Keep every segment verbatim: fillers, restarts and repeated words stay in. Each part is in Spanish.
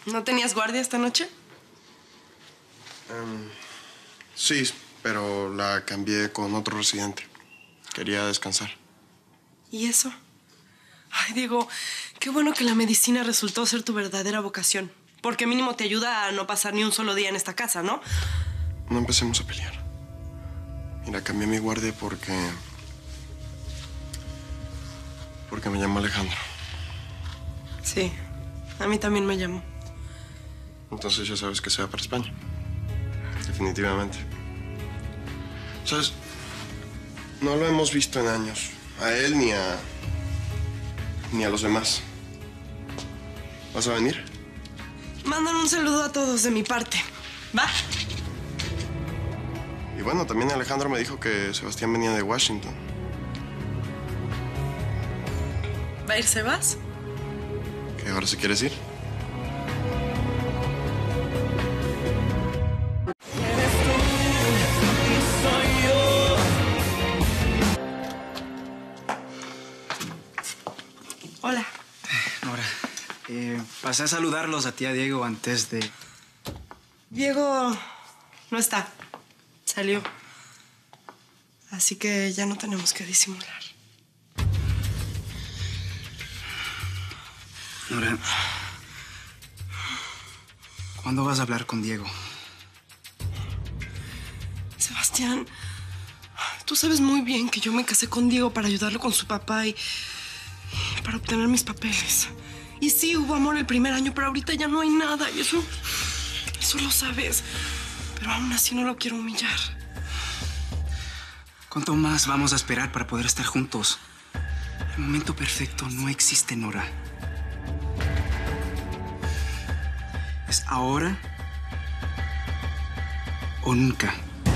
¿No tenías guardia esta noche? Um, sí, pero la cambié con otro residente. Quería descansar. ¿Y eso? Ay, Diego, qué bueno que la medicina resultó ser tu verdadera vocación. Porque mínimo te ayuda a no pasar ni un solo día en esta casa, ¿no? No empecemos a pelear. Mira, cambié mi guardia porque... Porque me llamó Alejandro. Sí, a mí también me llamó. Entonces ya sabes que se va para España. Definitivamente. ¿Sabes? No lo hemos visto en años. A él ni a... ni a los demás. ¿Vas a venir? Mandan un saludo a todos de mi parte. ¿Va? Y bueno, también Alejandro me dijo que Sebastián venía de Washington. ¿Va a ir Sebas? ¿Que ahora sí quieres ir? Hola. Nora, eh, pasé a saludarlos a ti, a Diego, antes de... Diego no está. Salió. Así que ya no tenemos que disimular. Nora, ¿cuándo vas a hablar con Diego? Sebastián, tú sabes muy bien que yo me casé con Diego para ayudarlo con su papá y, y para obtener mis papeles. Y sí, hubo amor el primer año, pero ahorita ya no hay nada. Y eso, eso lo sabes. Pero aún así no lo quiero humillar. ¿Cuánto más vamos a esperar para poder estar juntos? El momento perfecto no existe, Nora. Es ahora o nunca.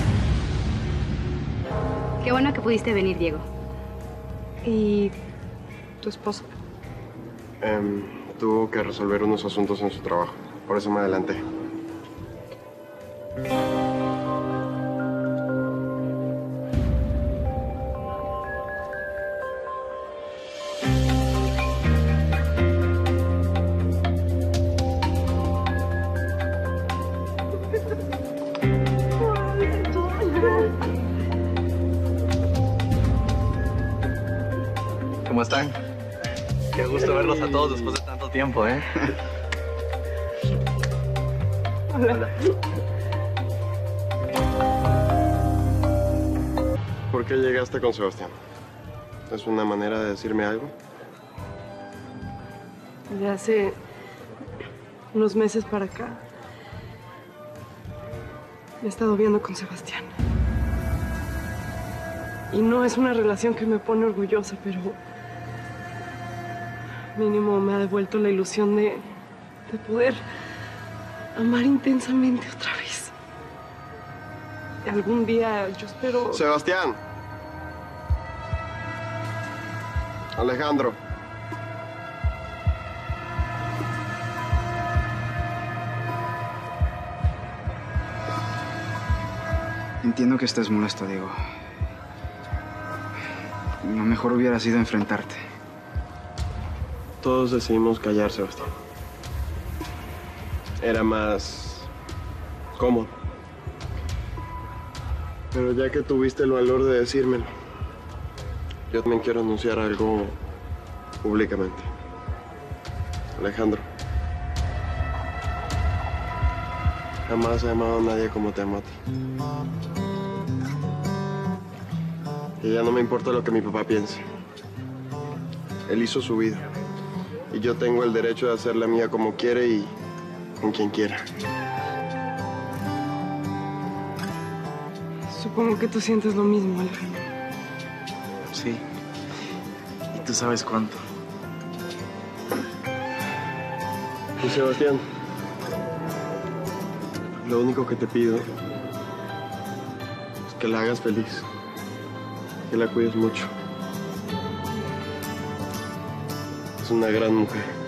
Qué bueno que pudiste venir, Diego. ¿Y tu esposo? Um, tuvo que resolver unos asuntos en su trabajo. Por eso me adelanté. ¿Cómo están? Qué gusto verlos a todos después de tanto tiempo, ¿eh? Hola. ¿Por qué llegaste con Sebastián? ¿Es una manera de decirme algo? De hace unos meses para acá me he estado viendo con Sebastián. Y no es una relación que me pone orgullosa, pero mínimo me ha devuelto la ilusión de, de poder amar intensamente otra vez. Y algún día yo espero... ¡Sebastián! Alejandro. Entiendo que estés molesto, Diego. Lo mejor hubiera sido enfrentarte. Todos decidimos callar, Sebastián. Era más cómodo. Pero ya que tuviste el valor de decírmelo, yo también quiero anunciar algo públicamente. Alejandro, jamás he amado a nadie como te amo a ti. Y ya no me importa lo que mi papá piense. Él hizo su vida. Y yo tengo el derecho de hacer la mía como quiere y con quien quiera. Supongo que tú sientes lo mismo, Alejandro. Sí. Y tú sabes cuánto. Y Sebastián, lo único que te pido es que la hagas feliz. Que la cuides mucho. Es una gran mujer.